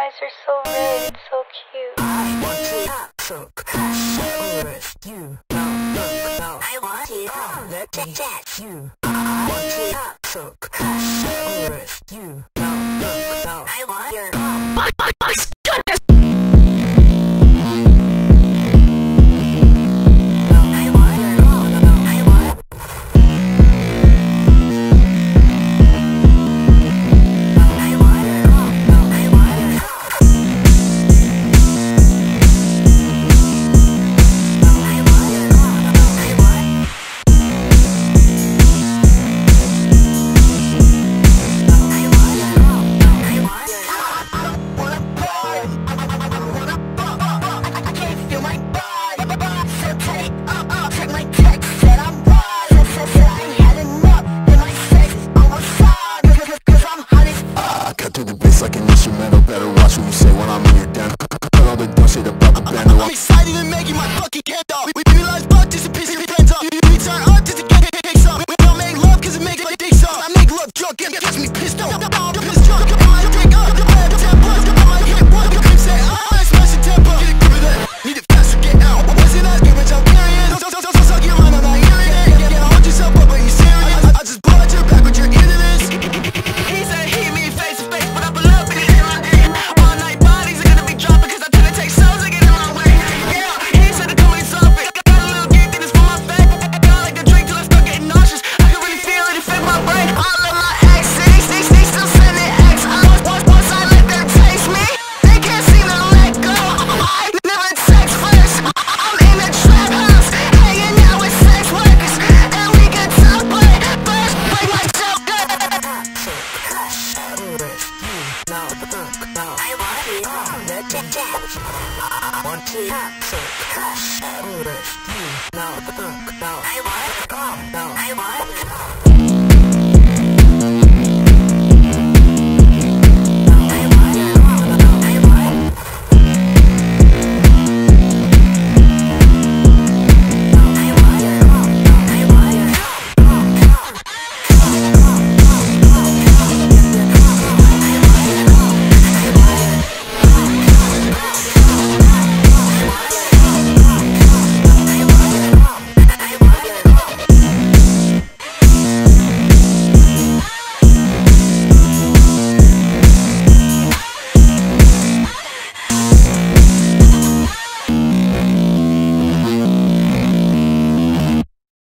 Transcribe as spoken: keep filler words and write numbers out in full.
eyes are so red, it's so cute. I want to talk with you. No, look, no. I want to let me get you. I want to talk with you. No, look, no. I want your my my my goodness. I want to talk with you. No, look, no. I want